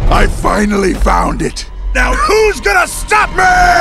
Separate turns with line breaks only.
I finally found it. Now who's gonna stop me?